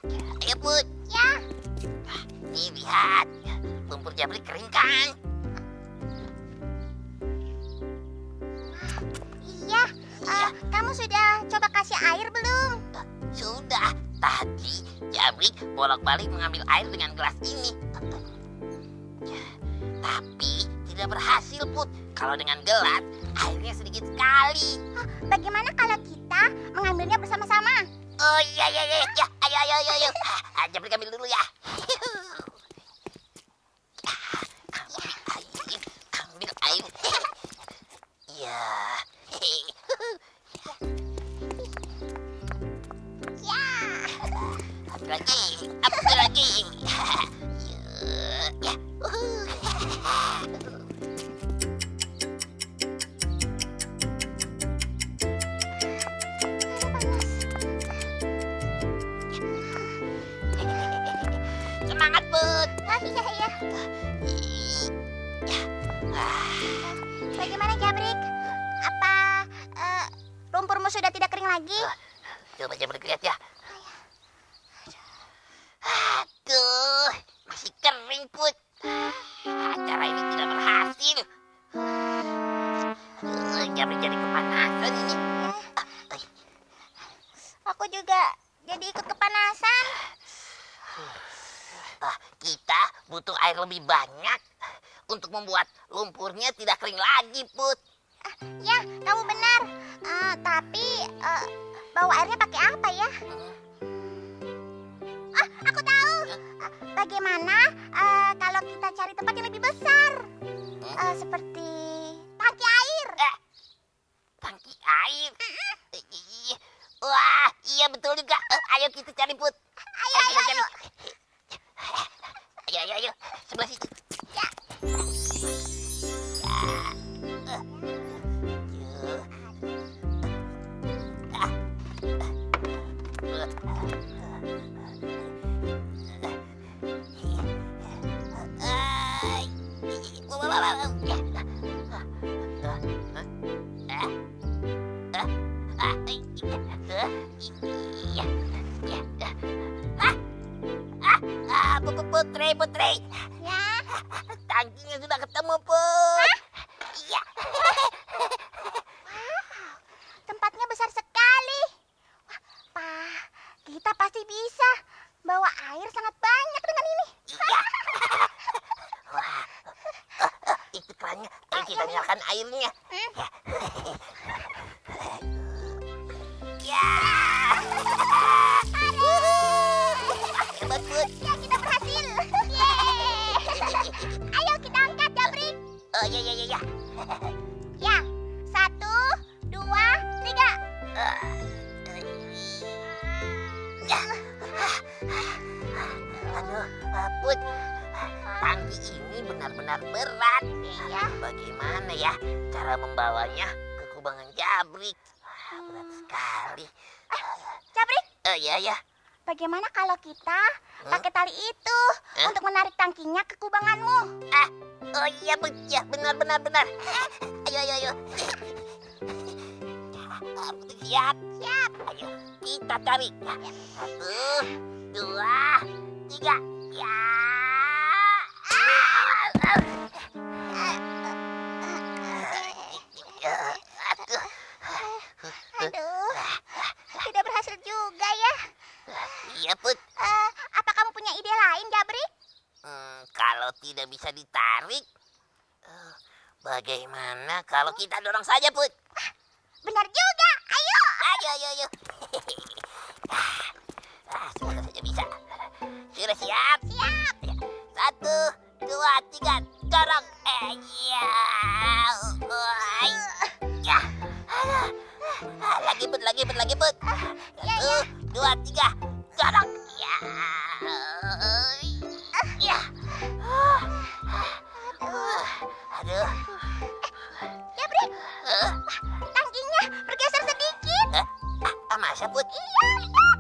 Ayo, Put. Ya. Nih, lihat. Lumpur Jabrik kering kan? Iya. Kamu sudah coba kasih air belum? Sudah. Tadi Jabrik bolak-balik mengambil air dengan gelas ini. Tapi tidak berhasil, Put. Kalau dengan gelas, airnya sedikit sekali. Bagaimana kalau kita mengambilnya bersama-sama? Oh iya. Ayo. Jabrik ambil dulu ya. Ambil air. Ya. Ya. Ambil lagi. Ya. Semangat, Put. Iya. Bagaimana, Jabrik? Apa lumpurmu sudah tidak kering lagi? Coba Jabrik lihat ya. Aduh, masih kering, Put. Acara ini tidak berhasil. Jabrik jadi kepanasan ini. Aku juga jadi ikut kepanasan. Kita butuh air lebih banyak untuk membuat lumpurnya tidak kering lagi, Put. Ya, kamu benar. Tapi bawa airnya pakai apa ya? Aku tahu. Bagaimana kalau kita cari tempat yang lebih besar? Seperti tangki air. Tangki air? Wah, iya betul juga. Ayo kita cari, Put. Ayo. Ayo. Sebelah situ. Ya. Putri. Ya. Tangkinya sudah ketemu, Put. Iya. Tempatnya besar sekali. Wah, Pak, kita pasti bisa bawa air sangat banyak dengan ini. Iya. Wah. Itu kerannya. Ayo kita nyalakan airnya. Ya. Hebat, Put. Ya, kita berhasil. Ayo kita angkat, Jabrik. Oh, ya. Ya, 1, 2, 3. Ya. Aduh, Put. Tangki ini benar-benar berat. Iya. Bagaimana ya cara membawanya ke kubangan Jabrik? Berat sekali. Jabrik, Iya. bagaimana kalau kita pakai tali itu untuk menarik tangkinya ke kubanganmu? Oh iya, Put. Ya, benar. Ayo. Siap. Ayo, kita tarik. 1, 2, 3. Ya. Aduh, tidak berhasil juga ya. Iya, Put. Apa kamu punya ide lain, Jabrik? Kalau tidak bisa ditarik, bagaimana kalau kita dorong saja, Put? Benar juga, ayo. Ayo. Semoga saja bisa. Sudah siap? Siap. 1, 2, 3, dorong. Iya. Ya. Lagi, Put. 1, 2, 3, dorong. Ya. Ya. Aduh. Jabrik, tangkinya bergeser sedikit. Masa, Put? Iya.